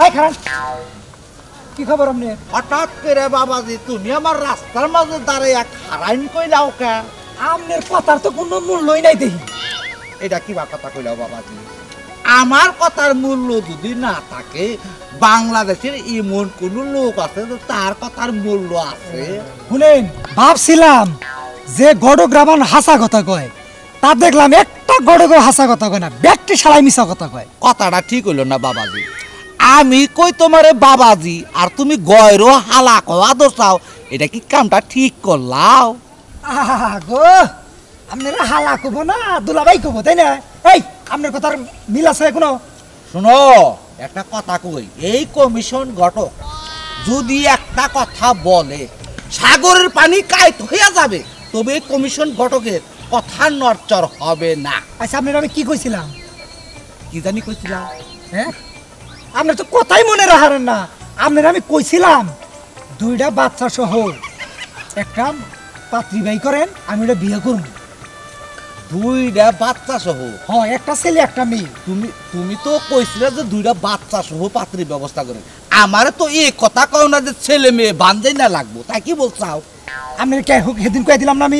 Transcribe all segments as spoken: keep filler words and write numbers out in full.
এই খারাপ কি খবর আপনি? হঠাৎ করে বাবাজি তুমি আমার রাস্তার মাঝে দাঁড়িয়ে খারাইন কইলাও কে? আপনার কথার তো কোনো মূল্যই নাই দেখি। এটা কি বা কথা কইলাও বাবাজি? আমার কথার মূল্য যদি না থাকে বাংলাদেশের এমন কোন লোক আছে যে তার কথার মূল্য আছে? শুনেন, ভাবছিলাম যে গড়গ্রামান হাসা কথা কয়, তা দেখলাম একটা গড়গো হাসা কথা কয় না, ব্যক্তি শালাই মিছা কথা কয়। কথাটা ঠিক হইল না বাবাজি। আমি কই তোমারে বাবাজি আর তুমি গয়রো হালা কওয়া দোসাও, এটা কি কামটা ঠিক করলাও? আহা গো, আপনারা হালা কব না দুলাভাই কব, তাই না? এই আপনার কথার মিল আছে কোনো? শোনো একটা কথা কই, এই কমিশন গঠক যদি একটা কথা বলে সাগরের পানি কাইত হইয়া যাবে, তবে এই কমিশন গঠকের কথা নড়চড় হবে না। আচ্ছা আপনার আমি কি কইছিলাম? কি জানি কইছিলাম? হ্যাঁ, আপনার তো কথাই মনে রাখারেন না। আপনার আমি কইছিলাম দুইটা বাচ্চা সহ একটা পাত্রী বাই করেন, আমি ওটা বিয়ে করব। দুইটা বাচ্চা সহ? হ্যাঁ, একটা ছেলে একটা মেয়ে। তুমি তুমি তো কইছিলে যে দুইটা বাচ্চা সহ পাত্রীর ব্যবস্থা করে। আমারে তো এই কথা কও না যে ছেলে মেয়ে বান্ধেই না লাগবো, তাই কি বলছাও? আপনার কে হোক সেদিন কয়ে দিলাম না আমি।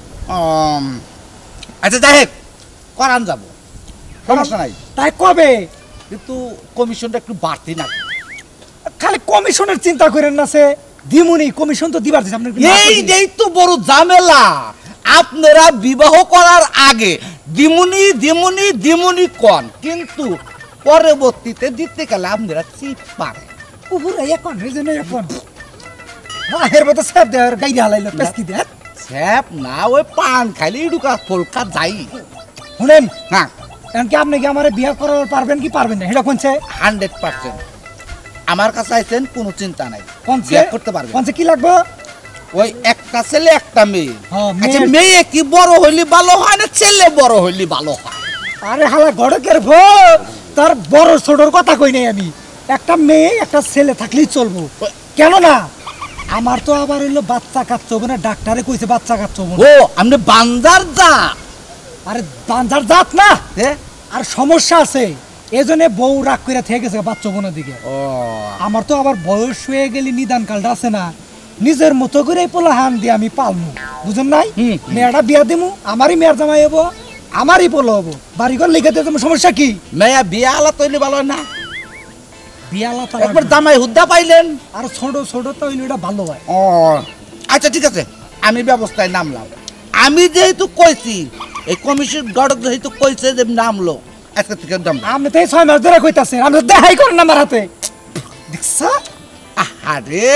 আচ্ছা যাই হোক, করান যাবো, সমস্যা নাই। তাই কবে? কিন্তু কমিশনটা একটু বাড়তি না? খালি কমিশনের চিন্তা করেন না, সে দিমুনি কমিশন তো দিবার দিছে। আপনার এই এই তো বড় ঝামেলা। আপনারা বিবাহ করার আগে দিমুনি দিমুনি দিমুনি কন, কিন্তু পরবর্তীতে দিতে গেলে আপনারা চিপ পারে। উপরে এখন রেজনে এখন বাহের মতো স্যাপ দেওয়ার গাইতে হালাইলো পেস্কি দে। স্যাপ না, ওই পান খাইলে ইডুকা ফলকা যাই। শুনেন না, এমনকি আপনি কি আমার বিয়ে করার পারবেন কি পারবেন না? এটা কোনছে? হান্ড্রেড পার্সেন্ট আমার কাছে আইছেন, কোনো চিন্তা নাই, কোনছে বিয়ে করতে পারবেন। কোনছে কি লাগবে? ওই একটা ছেলে একটা মেয়ে। হ্যাঁ, আচ্ছা, মেয়ে- মেয়ে কি বড় হইলে ভালো হয় না ছেলে বড় হইলে ভালো হয়? আরে হালা গড়কের ভোর, তার বড় ছোটর কথা কই নাই আমি। একটা মেয়ে একটা ছেলে থাকলেই চলবো, কেন না? আমার তো আবার হইলো বাচ্চা কাচ্চা হবে না, ডাক্তারে কইছে বাচ্চা কাচ্চা হবে না। ও আপনি বান্দার যা? আরে বাঞ্জার জাত না, হ্যাঁ? আর সমস্যা আছে, এজন্য বউ রাগ করে থেকে গেছে বাচ্চা বোনের দিকে। ও আমার তো আবার বয়স হয়ে গেলে নিদান কালটা আছে না, নিজের মতো করে পোলা হান দিয়ে আমি পালমু, বুঝেন নাই? হুম। মেয়েটা বিয়া দিমু, আমারই মেয়ের জামাই হবো, আমারই পোলো হবো, বাড়িঘর লিখে দিয়ে দেবো, সমস্যা কি? মেয়া বিয়া আলা তৈলি ভালো হয় না? বিয়ালা তো একবার জামাই হুদ্দা পাইলেন। আর ছোট ছোট তো হইলে ওটা ভালো হয়। ও আচ্ছা ঠিক আছে, আমি ব্যবস্থায় নামলাম। আমি যেহেতু কইছি, এই কমিশন গড়ক যেহেতু কইছে যে নামলো, আজকে থেকে নাম। আপনি তো এই ছয় মাস ধরে কইতাছেন, আপনি তো দেখাই করেন আমার হাতে, দেখছা? আরে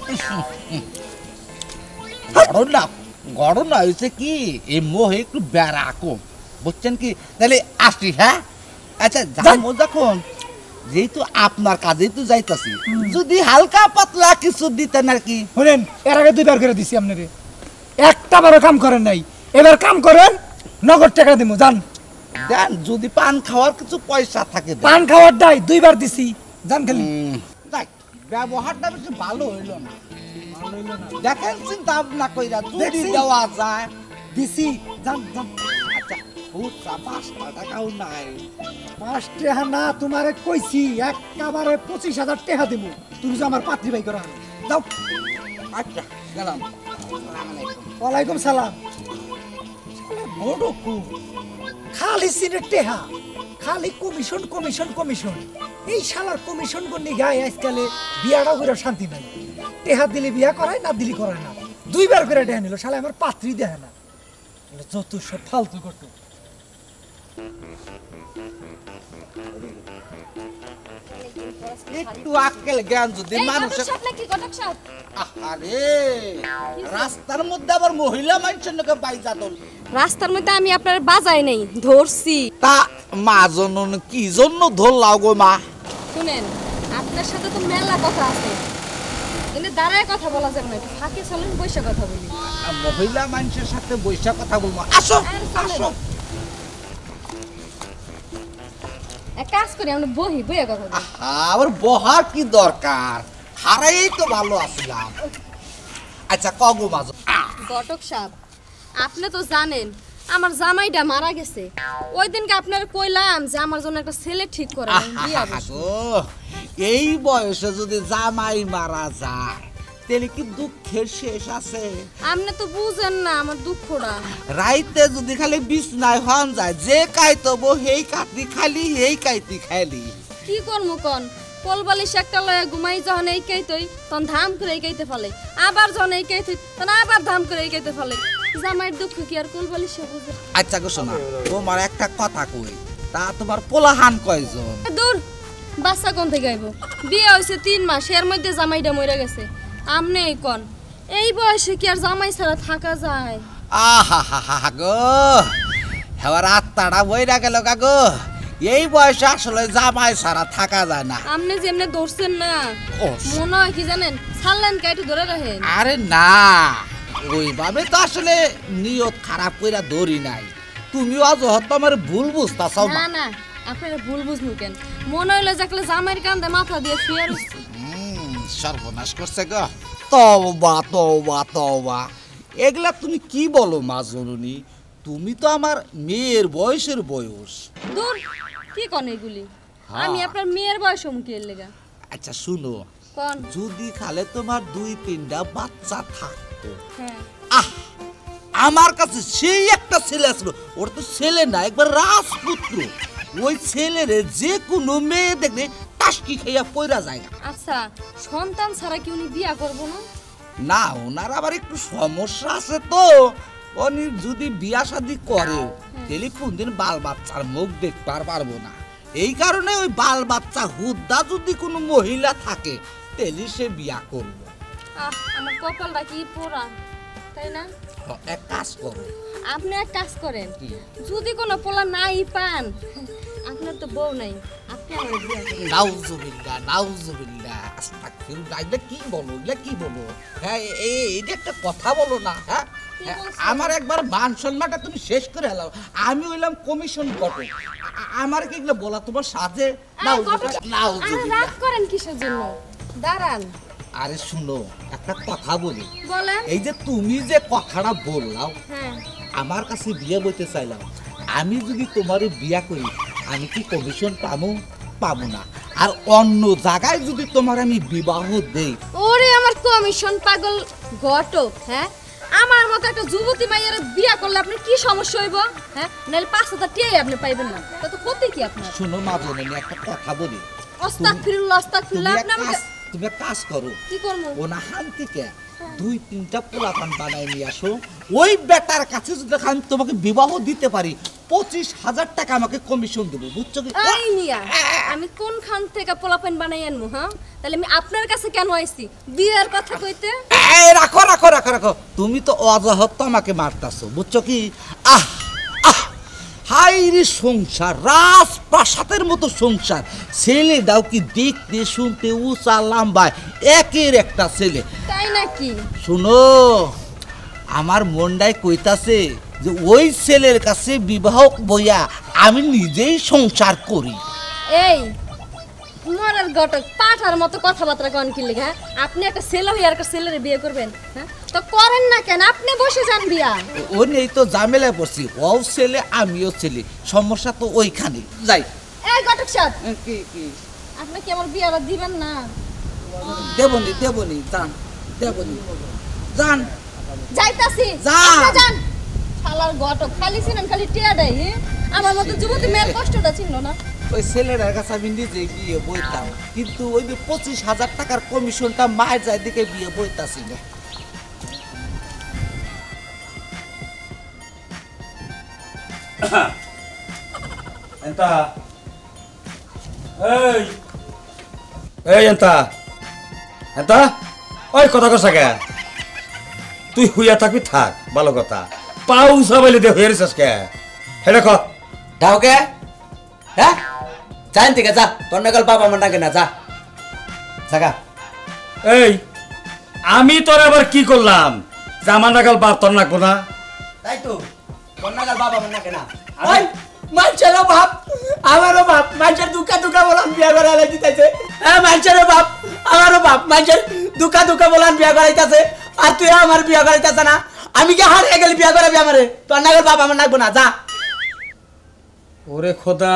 গড় না, গড় না হয়েছে কি, এই মোহে একটু বেড়া কম, বুঝছেন কি? তাহলে আসি, হ্যাঁ? আচ্ছা যাবো যখন, যেহেতু আপনার কাজেই তো যাইতাছি, যদি হালকা পাতলা কিছু দিতেন আর কি। শুনেন, এর আগে দুইবার করে দিছি আপনারে, একটা বারও কাম করেন নাই, এবার কাম করেন, নগদ টাকা দিমু, জান। দেন, যদি পান খাওয়ার কিছু পয়সা থাকে দেন। পান খাওয়ার দায় দুইবার দিছি, জান খালি। উম, দেখ, ব্যবহারটা বেশি ভালো হইল না। দেখেন চিন্তা ভাবনা কইরা যদি দেখছি। দেওয়া যায়। দিছি, জান জান। আচ্ছা বুঝছা, পাঁচটা টাকাও নাই। পাঁচ টাকা না, তোমারে কইছি একেবারে পঁচিশ হাজার টাকা দিব, তুমি যে আমার পাত্রী ভাই করা যাও। আচ্ছা গেলাম। আসসালামু আলাইকুম। ওয়ালাইকুম সালাম। শালা বড় কু, খালি সিনে টেহা, খালি কমিশন কমিশন কমিশন। এই শালার কমিশন গন্ডি গায়ে আজকালে বিয়াটা করে শান্তি নাই। টেহা দিলে বিয়া করায়, না দিলি করায় না। দুইবার করে টেহা নিল, শালা আমার পাত্রী দেয় না। যত সব ফালতু করতো। একটু আক্কেল জ্ঞান যদি মানুষের। আরে রাস্তার মধ্যে আবার মহিলা মানুষের নাকি বাইজা দল। রাস্তার মধ্যে আমি আপনার বাজাই নেই, ধরছি। তা মা জন্য কি জন্য ধরলাও গো মা? শুনেন, আপনার সাথে তো মেলা কথা আছে, কিন্তু দাঁড়ায় কথা বলা যাবে না, একটু ফাঁকে চলেন, বসে কথা বলি। মহিলা মানুষের সাথে বৈশা কথা বলবো, আসো আসো। এক কাজ করি, আমরা বহি বইয়া কথা বলি। আবার বহার কি দরকার, হারাই তো ভালো আসলাম। আচ্ছা কগো মাঝো। ঘটক সাহেব, আপনি তো জানেন আমার জামাইটা মারা গেছে ওই দিনকে আপনার কইলাম যে আমার জন্য একটা ছেলে ঠিক করে বিয়া বসবো। গো, এই বয়সে যদি জামাই মারা যায় তাহলে কি দুঃখের শেষ আছে? আপনি তো বুঝেন না আমার দুঃখটা। রাইতে যদি খালি বিছনায় হন যায় যে কাইতব হেই কাটি খালি হেই কাইতি খালি। কি করমু কোন কোলবালিশ একটা লয়ে ঘুমাই যখন এই কাইতই তখন ধাম করে এই কাইতে ফেলে, আবার যখন এই কাইতই তখন আবার ধাম করে এই কাইতে ফেলে। জামাইয়ের দুঃখ কি আর কোলবালিশে বুঝে? আচ্ছা গো শোনা, তোমার একটা কথা কই, তা তোমার পোলাহান কয়জন? দূর, বাচ্চা কোন থেকে আইব? বিয়ে হয়েছে তিন মাস, এর মধ্যে জামাইটা মরে গেছে। আমনে কোন এই বয়সে কি আর জামাই ছাড়া থাকা যায়? আহা হা হা গো, হেওয়ার আত্মাটা বইরা গেল গো। এই বয়সে আসলে জামাই ছাড়া থাকা যায় না। আপনি যেমনে ধরছেন না ও, মনে হয় কি জানেন, ছাড়লেন কাইটু ধরে রাখেন। আরে না, ওইভাবে তো আসলে নিয়ত খারাপ কইরা ধরি নাই। তুমিও আজ হয়তো আমার ভুল বুঝতাছাও। না না, আপনারা ভুল বুঝনু কেন? মনে হইলো যাকলে জামাইয়ের কান্দে মাথা দিয়ে শুয়ে রইছে। হুম, সর্বনাশ করছে গো। তওবা তওবা তওবা, এগুলা তুমি কি বলো মা জননী? তুমি তো আমার মেয়ের বয়সের বয়স। দূর, কি কোন এগুলি? হ্যাঁ। আমি আপনার মেয়ের বয়স মুখের লেগা আচ্ছা শুনো, কোন? যদি খালে তোমার দুই তিনটা বাচ্চা থাকতো, হ্যাঁ, আহ, আমার কাছে সেই একটা ছেলে আসলো, ওর তো ছেলে না, একবার রাজপুত্র। ওই ছেলেরে যে কোনো মেয়ে দেখলে টাসকি খাইয়া পয়রা যায়। আচ্ছা, সন্তান ছাড়া কি উনি বিয়া করবো না? না, ওনার আবার একটু সমস্যা আছে তো। উনি যদি বিয়া শাদি করে তাহলে কোনদিন বাল বাচ্চার মুখ দেখতে পারবো না। এই কারণে ওই বাল বাচ্চা হুদ্দা যদি কোনো মহিলা থাকে তাহলে সে বিয়া করবো। আহ, আমার কপালটা কি পোড়া, তাই না? এক কাজ করো। আপনি এক কাজ করেন, কি? যদি কোনো পোলা নাই পান, আপনার তো বউ নাই, আপনি আমার বিয়া করেন। নাউজুবিল্লাহ নাউজুবিল্লাহ আস্তাগফিরুল্লাহ। এগুলা কি বলো, এগুলা কি বলো? হ্যাঁ, এই এটা একটা কথা বলো না। হ্যাঁ, কি হ্যাঁ, বলছো? আমার একবার মান সম্মানটা তুমি শেষ করে হেলাও। আমি হইলাম কমিশন কটক, আমার কি এগুলো বলা তোমার সাজে? আরে কত- আরে নাউজুবিল্লাহ। রাগ করেন কিসের জন্য? দাঁড়ান, আরে শুনো, একটা কথা বলি। বলেন। এই যে তুমি যে কথাটা বললাও, হ্যাঁ, আমার কাছে বিয়ে বইতে চাইলাম, আমি যদি তোমার বিয়া করি আমি কি কমিশন পাবো? পাবো না। আর অন্য জায়গায় যদি তোমার আমি বিবাহ দেই, ওরে আমার কমিশন পাগল ঘটক, হ্যাঁ, আমার মতো একটা যুবতী মাইয়ের বিয়া করলে আপনার কি সমস্যা হইব? হ্যাঁ, নাহলে পাঁচ হাজার টিয়াই আপনি পাইবেন না, তা তো ক্ষতি কি আপনার? শোনো মা জননী, একটা কথা বলি। আস্তাগফিরুল্লাহ, তুমি আস্তাগফিরুল্লাহ, এক আপনি আমাকে কাজ- তুমি এক কাজ করো, কি করবো? ও না হান থেকে দুই তিনটা পোলাপান বানাই নিয়ে আসো। ওই বেটার কাছে যদি আমি তোমাকে বিবাহ দিতে পারি, পঁচিশ হাজার টাকা আমাকে কমিশন দেবো, বুঝছো কি? এই মিয়া, আমি কোন খান থেকে পোলাপান বানাই আনবো? হ্যাঁ, তাহলে আমি আপনার কাছে কেন আইছি বিয়ের কথা কইতে? এই রাখো রাখো রাখো রাখো, তুমি তো অজাহত আমাকে মারতাছো, বুঝছো কি? আহ আহ, হাই রে সংসার, রাজপ্রাসাদের মতো সংসার। ছেলেটাও কি দেখতে শুনতে উঁচা লম্বায় একের একটা ছেলে। তাই নাকি? শুনো, আমার মনটাই কইতাছে যে ওই ছেলের কাছে বিবাহ বইয়া আমি নিজেই সংসার করি। এই মরার ঘটক পাঠার মতো কথাবার্তা কন কি লেখা? আপনি একটা ছেলে হয়ে আর একটা ছেলের বিয়ে করবেন? হ্যাঁ, তো করেন না কেন? আপনি বসে যান বিয়া। ও নেই তো ঝামেলায় পড়ছি, ও ছেলে আমিও ছেলে, সমস্যা তো ওইখানে। যাই। এই ঘটক সাহেব, কি কি আপনি কি আমার বিয়াটা দিবেন না? দেবনি দেবনি যান, দেবনি যান। যাইতাছি, যান। আপনি যান। শালার ঘটক খালি ছিলেন, খালি টিয়া দেয়। হ্যাঁ? আমার মতো যুবতী মেয়ের কষ্টটা ছিল না। ওই ছেলেটার কাছে আমি নিজে গিয়ে বইতাম, কিন্তু ওই যে পঁচিশ হাজার টাকার কমিশনটা মায়ের যায় দিকে বিয়ে বইতাছি না। এন্তা এই এই এন্তা এন্তা ওই কথা কসা কে তুই হুইয়া থাকবি, থাক, ভালো কথা। পাউ সাবাইলে দে হয়ে রেছিস কে? হেডা কর যাও কে? হ্যাঁ, যাইন থেকে যা, তোর নাগাল বাবা আমার নাগে না, যা জাগা। এই আমি তোর আবার কি করলাম? জামা নাগাল বাপ তোর নাকবো না? তাই তো, তোর নাগাল বাবা আমার নাগে না। ওই, মানুষেরও বাপ, আমারও বাপ, মানুষের দুঃখা দুঃখা বলান বিয়া করাই দিতেছে। হ্যাঁ, মানুষেরও বাপ, আমারও বাপ, মানুষের দুঃখা দুঃখা বলান বিয়া করাইতেছে, আর তুই আমার বিয়া করাইতেছে না। আমি কি হারিয়ে গেলি বিয়া করাবি আমারে তোর নাগের বাপ আমার নাকবো না যা ওরে খোদা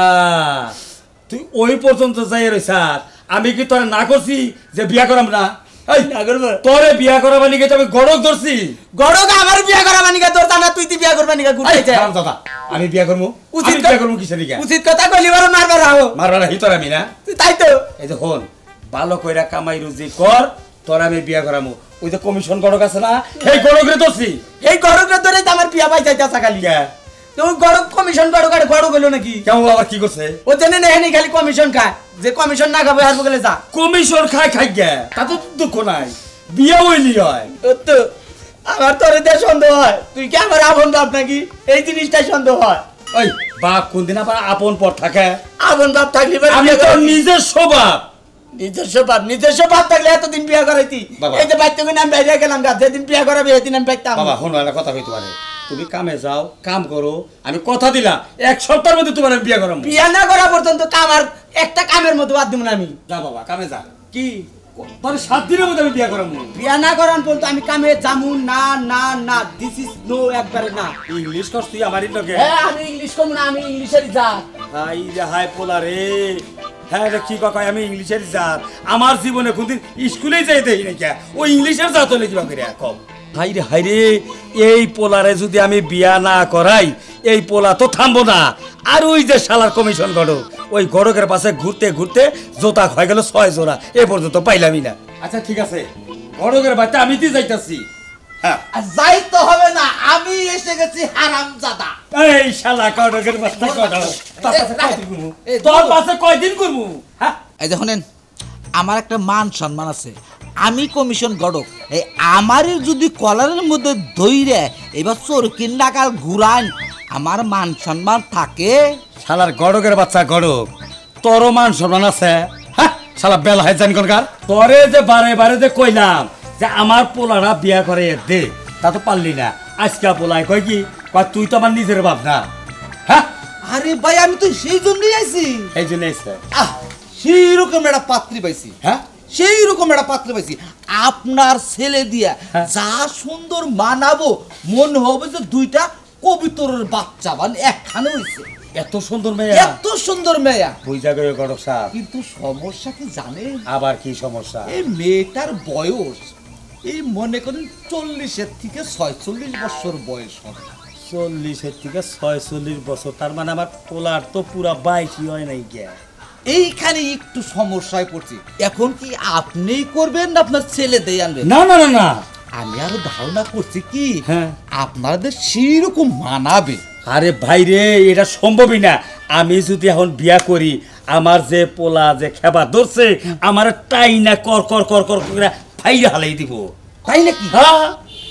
তুই ওই পর্যন্ত যাই রইছ আমি কি তোরে না করছি যে বিয়া করাম না এই না করবো তোরে বিয়া করাবা নিকে আমি গড়ক ধরছি গড়ক আমার বিয়া করাবা নিকা তোর জানা তুই তুই বিয়া করবা নিকা এই, ঘুরতে থাম দাদা, আমি বিয়া করবো উচিত আমি ক- বিয়া করবো কিসের দিকে উচিত কথা কইলি বড় মারবার আও মারবা না হিতর আমি না তুই তাই তো এই যে হন ভালো কইরা কামাই রুজি কর তোর আমি বিয়া করামু ওই যে কমিশন গড়ক আছে না এই গড়ক রে ধরছি এই গড়কের ধরে তো আমার বিয়া পাই যাইতা খালি কে? তো ওই গড়ক কমিশন গড়ক আর গড়ক হইলো নাকি কেমন আবার কি করছে ও জেনে নেই খালি কমিশন খায় যে কমিশন না খাবে হারবো গেলে যা কমিশন খাই খাই গে তা তো দুঃখ নাই বিয়া হইলি হয় ও তো আমার তোর দেশ সন্দেহ হয় তুই কি আমার আপন বাপ নাকি এই জিনিসটাই সন্দেহ হয় ওই বাপ কোনদিন আবার আপন পর থাকে আপন বাপ থাকলে এবার আমি বিয়ে তোর করাইতি। নিজের স্বভাব নিজস্ব বাপ নিজস্ব বাপ থাকলে এতদিন বিয়া করাইতি বাবা। এই যে বাইতে করে আমি বাইরে গেলাম গা যেদিন বিয়া করাবি সেদিন আমি বাইতাম বাবা হন একটা কথা কইতে পারে তুমি কামে যাও কাম করো আমি কথা দিলাম এক সপ্তাহের মধ্যে তোমার আমি বিয়া করাম বিয়া না করা পর্যন্ত কাম আর একটা কামের মতো বাদ দিব না আমি যা বাবা কামে যা কি তোর সাত দিনের মধ্যে আমি বিয়া করাম বিয়া না করান পর্যন্ত আমি কামে যামু না না না দিস ইজ নো একবারে না ইংলিশ কর তুই আমারই লগে হ্যাঁ আমি ইংলিশ কম না আমি ইংলিশেরই যা হাই রে হাই পোলা রে হ্যাঁ রে কি কয় আমি ইংলিশের জাত আমার জীবনে কোনদিন স্কুলে যাই দেই নাকি ও ইংলিশের জাত হলে কিবা করে কম হাই রে হাই রে এই পোলারে যদি আমি বিয়া না করাই এই পোলা তো থামবো না আর ওই যে শালার কমিশন গড়ক ওই গড়কের পাশে ঘুরতে ঘুরতে জোতা হয়ে গেল ছয় জোড়া এ পর্যন্ত পাইলামই না আচ্ছা ঠিক আছে গড়কের বাড়িতে আমি তো যাইতাছি হ্যাঁ আর যাইতে হবে না আমি এসে গেছি হারামজাদা এই শালা গড়কের বাচ্চা গড়ক তোর পাশে কয়দিন ঘুরবো এই তোর পাশে কয়দিন ঘুরবো হ্যাঁ এই যে শুনেন আমার একটা মান সম্মান আছে আমি কমিশন গড়ক এই আমারই যদি কলারের মধ্যে ধইরে এবার চোরকিন ডাকাল ঘুরান আমার মান সম্মান থাকে শালার গড়কের বাচ্চা গড়ক তোর মান সম্মান আছে হ্যাঁ শালা বেলা হয় জানি কোনকার তোরে যে বারে বারে যে কইলাম যে আমার পোলারা বিয়া করে দে তা তো পারলি না আজকে পোলায় কয় কি কয় তুই তো আমার নিজের বাপ না হ্যাঁ আরে ভাই আমি তো সেই জন্যই আইছি এই জন্য এসে আহ সেই রকম একটা পাত্রী পাইছি হ্যাঁ সেই রকম একটা পাত্র পাইছি আপনার ছেলে দিয়া হ্যাঁ। যা সুন্দর মানাবো মনে হবে যে দুইটা কবিতরের বাচ্চা মানে একখানে হইছে এত সুন্দর মেয়ে এত সুন্দর মেয়া বুঝা গেল গড়ক সাহেব কিন্তু সমস্যা কি জানেন আবার কি সমস্যা এই মেয়েটার বয়স এই মনে করেন চল্লিশের থেকে ছয়চল্লিশ বছর বয়স হবে চল্লিশের থেকে ছয়চল্লিশ বছর তার মানে আমার পোলার তো পুরা বাইশই হয় নাই গিয়া এইখানে একটু সমস্যায় পড়ছি এখন কি আপনিই করবেন না আপনার ছেলে দিয়ে আনবেন না না না না আমি আরো ধারণা করছি কি হ্যাঁ। আপনাদের সেই রকম মানাবে আরে ভাই রে এটা সম্ভবই না আমি যদি এখন বিয়া করি আমার যে পোলা যে খেবা ধরছে আমার টাই না কর কর কর কর করে ফাইরে হালাই দিব তাই নাকি হ্যাঁ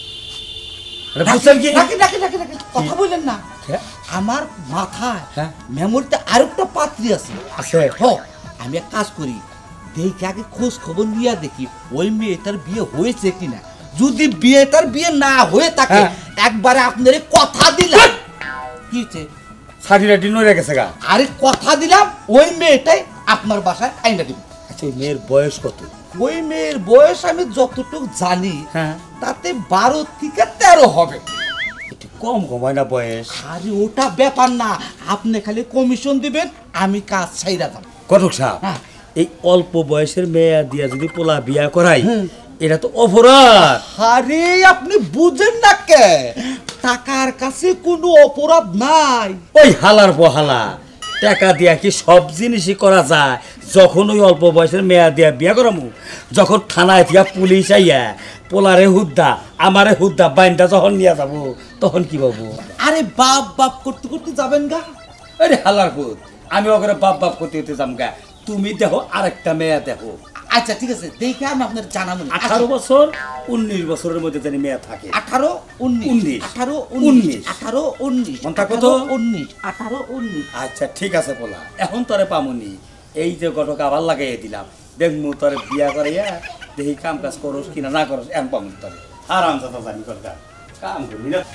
আরে বুঝছেন কি রাখেন, রাখেন, রাখেন, রাখেন। কথা বললেন না হ্যাঁ? আমার মাথায় হ্যাঁ। মেমোরিতে আরেকটা পাত্রী আছে আছে হ আমি এক কাজ করি দেখি আগে খোঁজ খবর নিয়ে দেখি ওই মেয়েটার বিয়ে হয়েছে কিনা যদি বিয়েটার বিয়ে না হয়ে থাকে হ্যাঁ। একবারে আপনার কথা দিলাম কি হয়েছে ষাটি রাটি নড়ে গেছে গা আরে কথা দিলাম ওই মেয়েটাই আপনার বাসায় আইনা দিব আচ্ছা ওই মেয়ের বয়স কত ওই মেয়ের বয়স আমি যতটুকু জানি হ্যাঁ। তাতে বারো থেকে তেরো হবে একটু কম কম হয় না বয়স আরে ওটা ব্যাপার না আপনি খালি কমিশন দিবেন আমি কাজ ছাইরা দাম কটক সাহেব হ্যাঁ। এই অল্প বয়সের মেয়ে দিয়া যদি পোলা বিয়া করাই এটা তো অপরাধ আরে আপনি বুঝেন না কে টাকার কাছে কোনো অপরাধ নাই ওই হালার বহালা টাকা দিয়া কি সব জিনিসই করা যায় যখন ওই অল্প বয়সের মেয়া দিয়া বিয়া করামু যখন থানায় দিয়া পুলিশ আইয়া পোলারে হুদ্দা আমারে হুদ্দা বাইনটা যখন নিয়ে যাবো তখন কি পাবো আরে বাপ বাপ করতে করতে যাবেন গা আরে হালার পুত আমি ওখানে বাপ বাপ করতে করতে যাম গা তুমি দেখো আরেকটা মেয়া দেখো আচ্ছা ঠিক আছে দেখে আমি আপনার জানাবো আঠারো বছর উনিশ বছরের মধ্যে জানি মেয়া থাকে আঠারো উনিশ উনিশ। আঠারো উনিশ। উনিশ আঠারো উনিশ মনটা কত? আঠারো উনিশ আঠারো উনিশ আচ্ছা ঠিক আছে পোলা এখন তোরে পামুনি এই যে গটক আবার লাগাইয়ে দিলাম দেখমু তোরে বিয়া করাইয়া দেখি কাম কাজ করস কিনা না করস এখন পামুনি তোরে আরাম সাথে জানি করগা কাম করবি না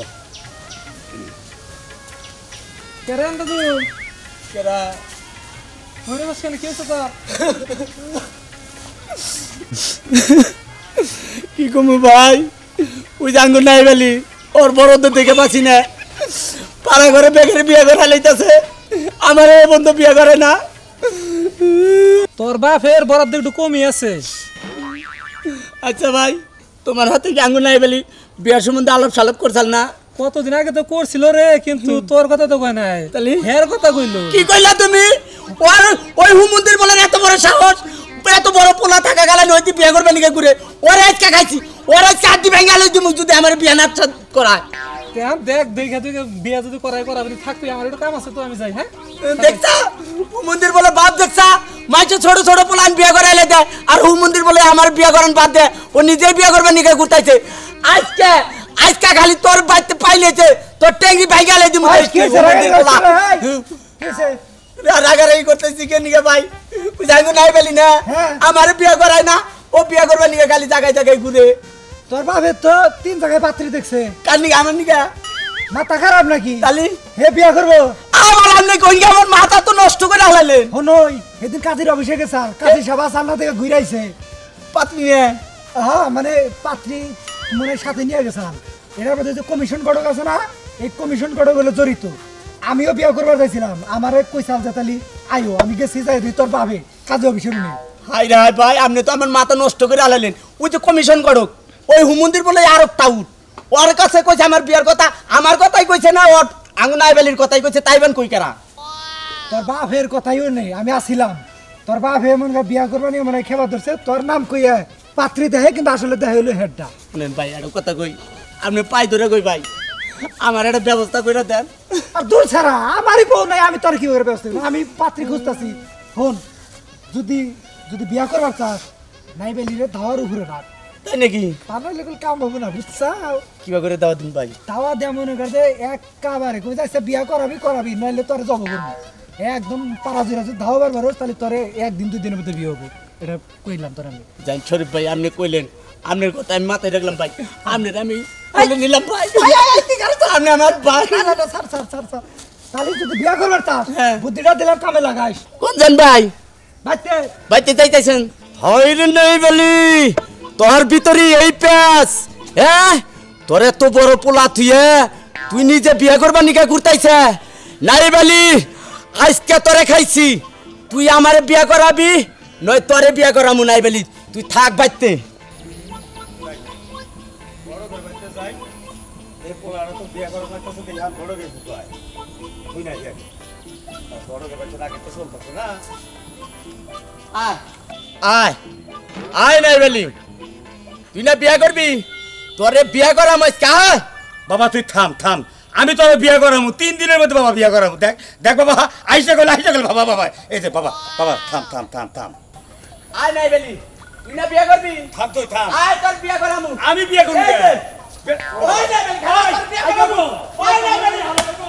কেরেন দাদু কেরা ঘরে বসে কেন কি হয়েছে তোর কি কমু ভাই ওই জাঙ্গুর নাই বলি ওর বড় দেখে পাচ্ছি না পাড়া ঘরে বেগের বিয়ে করে লাইতেছে আমার এই বন্ধু বিয়ে করে না তোর বাপের বরাদ্দ একটু কমই আছে। আচ্ছা ভাই তোমার হাতে কি আঙ্গুর নাই বলি বিয়ের সম্বন্ধে আলাপ সালাপ করছাল না কতদিন আগে তো করছিল রে, কিন্তু তোর কথা তো কয় নাই, তাহলে হের কথা কইলো। কি কইলা তুমি? ওর ওই হুমন্দির বলে এত বড় সাহস, এত বড় পোলা থাকা গেল নদী বিয়ে করবে নিকে ঘুরে ওরা আজকে খাইছি ওরা আজকে আদি ভেঙে আলো তুমি যদি আমার বিয়ে না করায় দেখ দেখ দেখে তুই বিয়ে যদি করাই করাবি থাকবি, আমার একটু কাম আছে তো আমি যাই। হ্যাঁ দেখছা হুমন্দির বলে বাপ দেখছা মাইছে ছোট ছোট পোলান বিয়ে করাইলে দেয় আর হুমন্দির বলে আমার বিয়ে করেন বাদ দে ও নিজে বিয়ে করবে নিকে ঘুরতাইছে। আজকে আজকে খালি তোর বাড়িতে পাইলেছে তোর ট্যাঙ্কি ভেঙে আলো তুমি রাগারাগি করতেছি কে নিকে ভাই জাঙ্গু নাই বলি না আমার বিয়ে করায় না ও বিয়ে করবে নিকে খালি জায়গায় জায়গায় ঘুরে। তোর বাপের তো তিন জায়গায় পাত্রী দেখছে, কার নিকে আমার নিকে মাথা খারাপ নাকি? তালি হে বিয়া করবো আমার আপনি কই আমার মাথা তো নষ্ট করে হালালেন। হনই সেদিন কাজীর অভিষেকে স্যার কাজী সভা সামনা থেকে ঘুরাইছে পাত্রী নিয়ে হ্যাঁ মানে পাত্রী মনে সাথে নিয়ে গেছাল। এটার মধ্যে যে কমিশন ঘটক আছে না, এই কমিশন ঘটক হলো জড়িত। আমিও বিয়ে করবার চাইছিলাম, আমার কইসাল যে তালি আইও আমি গেছি যাই দিই তোর বাবে কাজী অভিষেক নেই। হাই রে হাই ভাই আপনি তো আমার মাথা নষ্ট করে হালালেন। ওই যে কমিশন ঘটক ওই হুমন্দির বলে আর টাউট ওর কাছে কইছে আমার বিয়ার কথা, আমার কথাই কইছে না ওর আঙ্গুনাই বেলির কথাই কইছে তাইবেন কই কেরা? তোর বাপের কথাইও নেই, আমি আসিলাম তোর বাপ হে মনে বিয়া করবানি মানে খেবা ধরছে তোর নাম কইয়া পাত্রী দেহে, কিন্তু আসলে দেহে হইলো হেডটা। শুনেন ভাই একটা কথা কই আপনি পাই ধরে কই ভাই আমার একটা ব্যবস্থা করে দেন। আর দূর ছাড়া আমারই বউ নাই, আমি তোর কি করে ব্যবস্থা করবো? আমি পাত্রী খুঁজতেছি। হন যদি যদি বিয়া করবার চাস নাই বেলিরে ধাওয়ার উপরে রাখ, তাই নাকি? তাহলে লেগুল কাম হবে না বুঝছাও? কিবা করে দাও দিন ভাই দাওয়া দেয়া মনে করছে এক কাবারে কই যাচ্ছে বিয়া করাবি করাবি নাইলে তোর জব করবি একদম পারা জোরে আছে ধাওয়ার বারো তাহলে তোরে একদিন দুই দিনের মধ্যে বিয়ে হবো। এটা কইলাম তোর আমি জান শরীফ ভাই আপনি কইলেন আপনার কথা আমি মাথায় রাখলাম ভাই আপনার আমি বলে নিলাম ভাই আপনি আমার ভাই না না স্যার স্যার স্যার স্যার তাহলে যদি বিয়া করবার চাস হ্যাঁ। বুদ্ধিটা দিলাম কামে লাগাইস। কোন জান ভাই বাইতে বাইতে চাইতেছেন? হইরে নেই বলি তোর ভিতরে এই প্যাস হ্যাঁ তোর এত বড় পোলা তুই তুই নিজে বিয়ে করবা নিকা ঘুরতাইছে নাই বলি আজকে তোরে খাইছি তুই আমারে বিয়ে করাবি নয় তোরে বিয়ে করামু নাই বলি তুই থাক বাইতে। আয় আয় আয় নাই বলি তুই না বিয়ে করবি তোরে বিয়ে করাম আজকে আয়। বাবা তুই থাম থাম আমি তোর বিয়ে করামু তিন দিনের মধ্যে বাবা বিয়ে করামু। দেখ দেখ বাবা আইসা গেল আইসা গেল বাবা বাবা এই যে বাবা বাবা থাম থাম থাম থাম আয় নাই বলি তুই না বিয়ে করবি থাম তুই থাম আয় তোর বিয়ে করামু আমি বিয়ে করবো এই যে। ওই নাই বলি খারাপ তোর বিয়ে করামু ওই নাই বলি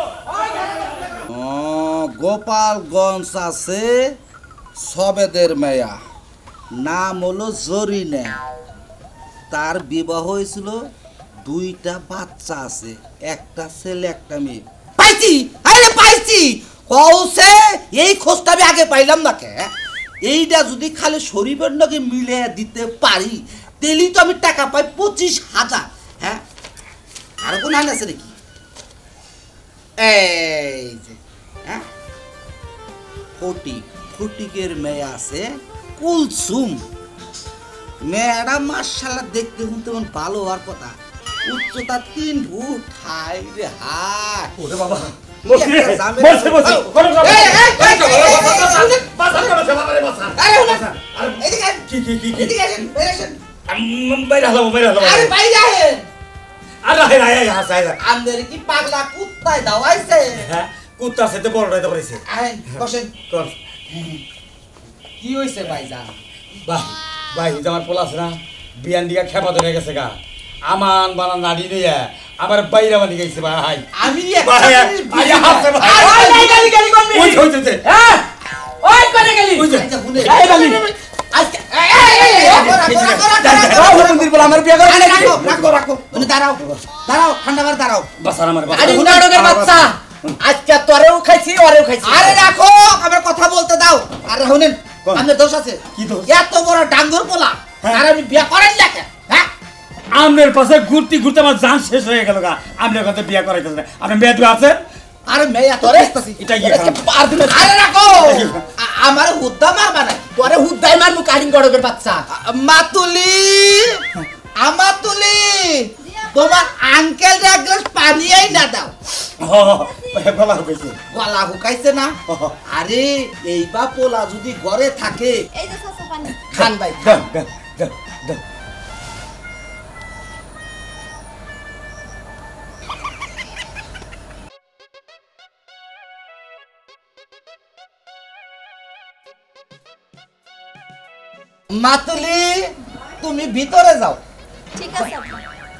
গোপালগঞ্জ আছে সবেদের মেয়া নাম হলো জরিনা, তার বিবাহ হয়েছিল, দুইটা বাচ্চা আছে, একটা ছেলে একটা মেয়ে। পাইছি আরে পাইছি কৌছে এই খোঁজটা আমি আগে পাইলাম না কে? এইটা যদি খালি শরীফের নাকি মিলে দিতে পারি তেলি তো আমি টাকা পাই পঁচিশ হাজার। হ্যাঁ আর কোন আইন আছে নাকি? এই যে হ্যাঁ ফটিক ফটিকের মেয়ে আছে কুলসুম, মেয়েরা মাশাআল্লাহ দেখতে শুনতে ভালো হওয়ার কথা, উচ্চতা তিন ফুট। হাই রে হাই ওরে বাবা কি পাগলা কুত্তায় দাওয়াইছে? কুত্তার সাথে বড়টাই তো করেছে। কি হয়েছে ভাইজান? ভাই ভাই আমার পোলা আছে না বিয়ান দিকে খেপা ধরে গেছে গা আমান বানা নাড়ি নিয়ে আমার বাইরে বানি গেছে ভাই। আমি ভাই আই হাসে ভাই ওই নাই গালি গালি করবি ওই হইতেছে হ্যাঁ ওই করে গেলি ওই যে এই গালি আজকে এই এই এই মন্দির বল আমার বিয়ে করে রাখো রাখো রাখো তুমি দাঁড়াও দাঁড়াও ঠান্ডা করে দাঁড়াও। বাসার আমার আরে হুনাডগের বাচ্চা আজকে তোরেও খাইছি ওরেও খাইছি। আরে রাখো আমার কথা বলতে দাও। আরে শুনেন আপনার দোষ আছে। কি দোষ? এত বড় ডাঙ্গর পোলা হ্যাঁ। আর আমি বিয়ে করেন না কেন? হ্যাঁ আমনের পাশে ঘুরতে ঘুরতে আমার জান শেষ হয়ে গেল গা আমনের কথা বিয়া করাইতেছে আপনি মেয়ে তুই আছেন আরে মেয়া তোরে আসতাছি এটা কি পার দিলে আরে রাখো আমার হুদ্দা মারবা না তোরে হুদ্দাই মারমু কারিং গড়বের বাচ্চা মাতুলি আমাতুলি তোমার আঙ্কেল এক গ্লাস পানি আই না দাও গলা হয়েছে গলা হুকাইছে না আরে এই বা পোলা যদি ঘরে থাকে এই যে চাচা পানি খান ভাই দেন দেন দেন দেন মাতুলি তুমি ভিতরে যাও ঠিক আছে আপা।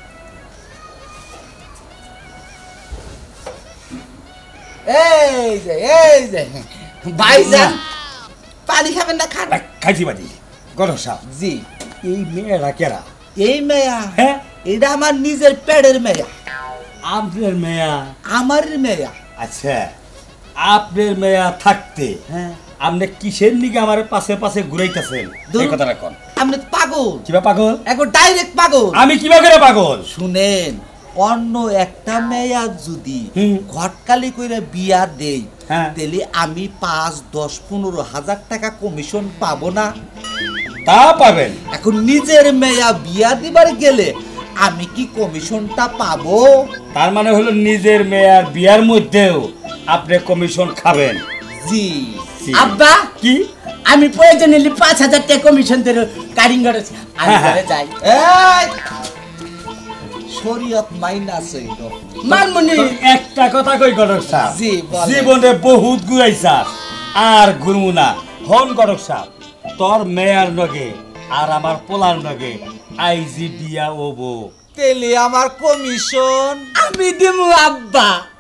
এই যে এই যে ভাইজান পানি খাবেন না খান খাইছি বাদি গরম সাপ জি এই মেয়েরা কেরা এই মেয়া হ্যাঁ এটা আমার নিজের পেটের মেয়া আপনার মেয়া আমার মেয়া আচ্ছা আপনার মেয়া থাকতে হ্যাঁ আপনি কিসের নিকে আমার পাশে পাশে ঘুরাইতেছেন এই কথাটা কোন আপনি তো পাগল কিবা পাগল একবার ডাইরেক্ট পাগল আমি কিবা করে পাগল শুনেন অন্য একটা মেয়া যদি হুম। ঘটকালি করে বিয়া দেই হ্যাঁ। তাহলে আমি পাঁচ দশ পনেরো হাজার টাকা কমিশন পাবো না তা পাবেন এখন নিজের মেয়া বিয়া দিবার গেলে আমি কি কমিশনটা পাবো তার মানে হলো নিজের মেয়ার বিয়ার মধ্যেও আপনি কমিশন খাবেন জি জি। আব্বা কি আমি প্রয়োজন হলে পাঁচ হাজার টাকা কমিশন দেব কারিং গড়ে আমি হ্যাঁ, ঘরে যাই এই শরীয়ত মাইনাস হইল মানমুনি তো একটা কথা কই গড়ক সাহেব জি, বলেন। জীবনে বহুত ঘুরাইছা আর ঘুরমু না হন গড়ক সাহেব তোর মেয়ার নগে আর আমার পোলার নগে আইজি বিয়া ওবো তেলে আমার কমিশন আমি দিমু আব্বা